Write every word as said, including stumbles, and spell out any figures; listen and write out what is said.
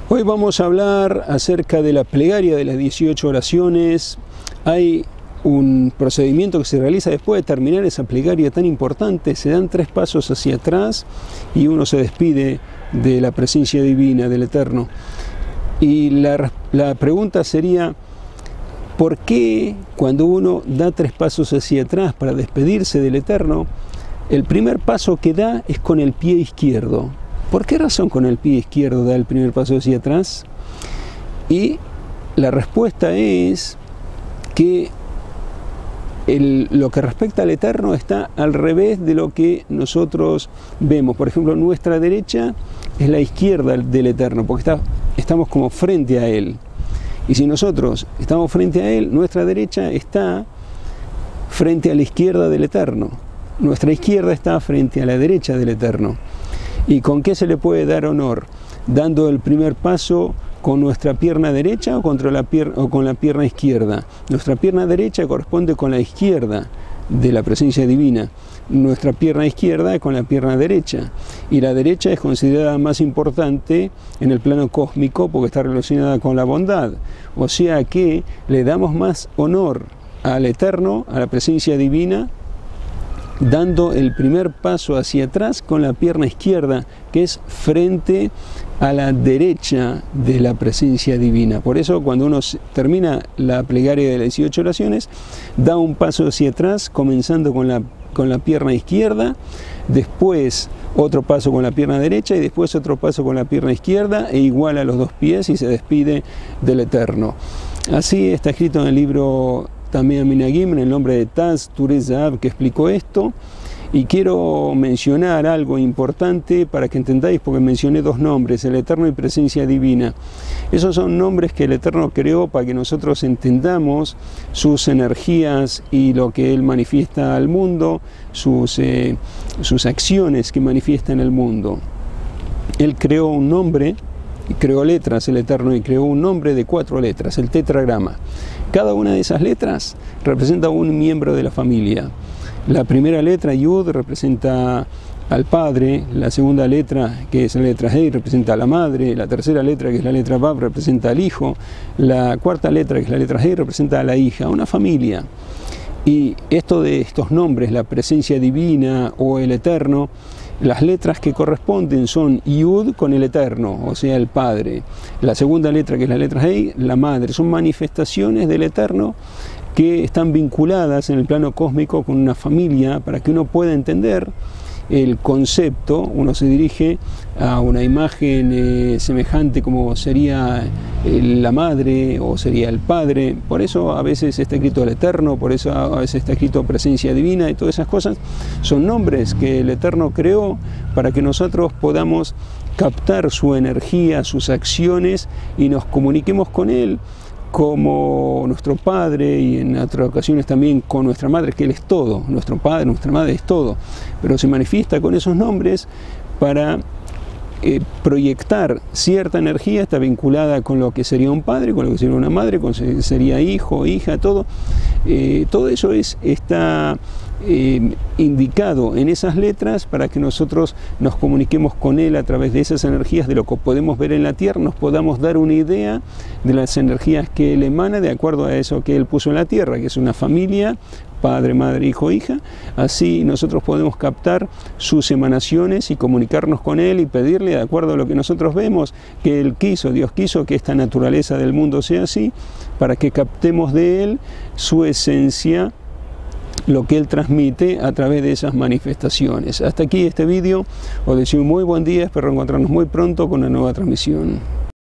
Hoy vamos a hablar acerca de la plegaria de las dieciocho oraciones. Hay un procedimiento que se realiza después de terminar esa plegaria tan importante. Se dan tres pasos hacia atrás y uno se despide de la presencia divina, del Eterno. Y la, la pregunta sería, ¿por qué cuando uno da tres pasos hacia atrás para despedirse del Eterno, el primer paso que da es con el pie izquierdo? ¿Por qué razón con el pie izquierdo da el primer paso hacia atrás? Y la respuesta es que el, lo que respecta al Eterno está al revés de lo que nosotros vemos. Por ejemplo, nuestra derecha es la izquierda del Eterno, porque está, estamos como frente a Él. Y si nosotros estamos frente a Él, nuestra derecha está frente a la izquierda del Eterno. Nuestra izquierda está frente a la derecha del Eterno. ¿Y con qué se le puede dar honor? Dando el primer paso con nuestra pierna derecha o, contra la pier o con la pierna izquierda. Nuestra pierna derecha corresponde con la izquierda de la presencia divina. Nuestra pierna izquierda con la pierna derecha. Y la derecha es considerada más importante en el plano cósmico porque está relacionada con la bondad. O sea que le damos más honor al Eterno, a la presencia divina, dando el primer paso hacia atrás con la pierna izquierda, que es frente a la derecha de la presencia divina. Por eso cuando uno termina la plegaria de las dieciocho oraciones, da un paso hacia atrás, comenzando con la, con la pierna izquierda, después otro paso con la pierna derecha y después otro paso con la pierna izquierda, e igual a los dos pies y se despide del Eterno. Así está escrito en el libro también Minagim, en el nombre de Taz Turei Zahav, que explicó esto. Y quiero mencionar algo importante para que entendáis, porque mencioné dos nombres, el Eterno y Presencia Divina. Esos son nombres que el Eterno creó para que nosotros entendamos sus energías y lo que Él manifiesta al mundo, sus, eh, sus acciones que manifiesta en el mundo. Él creó un nombre, creó letras el Eterno, y creó un nombre de cuatro letras, el tetragrama. Cada una de esas letras representa un miembro de la familia. La primera letra, Yud, representa al padre. La segunda letra, que es la letra Hei, representa a la madre. La tercera letra, que es la letra Vav, representa al hijo. La cuarta letra, que es la letra Hei, representa a la hija, una familia. Y esto de estos nombres, la presencia divina o el Eterno, las letras que corresponden son Yud con el Eterno, o sea, el Padre. La segunda letra, que es la letra Hei, la Madre. Son manifestaciones del Eterno que están vinculadas en el plano cósmico con una familia. Para que uno pueda entender el concepto, uno se dirige a una imagen eh, semejante como sería eh, la madre o sería el padre. Por eso a veces está escrito el Eterno, por eso a veces está escrito presencia divina, y todas esas cosas son nombres que el Eterno creó para que nosotros podamos captar su energía, sus acciones, y nos comuniquemos con Él como nuestro Padre, y en otras ocasiones también con nuestra Madre, que Él es todo. Nuestro Padre, nuestra Madre es todo, pero se manifiesta con esos nombres para eh, proyectar cierta energía. Está vinculada con lo que sería un padre, con lo que sería una madre, con lo que sería hijo, hija, todo. Eh, todo eso es, está eh, indicado en esas letras para que nosotros nos comuniquemos con Él a través de esas energías, de lo que podemos ver en la tierra, nos podamos dar una idea de las energías que Él emana de acuerdo a eso que Él puso en la tierra, que es una familia, padre, madre, hijo, hija. Así nosotros podemos captar sus emanaciones y comunicarnos con Él y pedirle, de acuerdo a lo que nosotros vemos, que Él quiso, Dios quiso que esta naturaleza del mundo sea así, para que captemos de Él su esencia, lo que Él transmite a través de esas manifestaciones. Hasta aquí este vídeo. Os deseo un muy buen día, espero encontrarnos muy pronto con una nueva transmisión.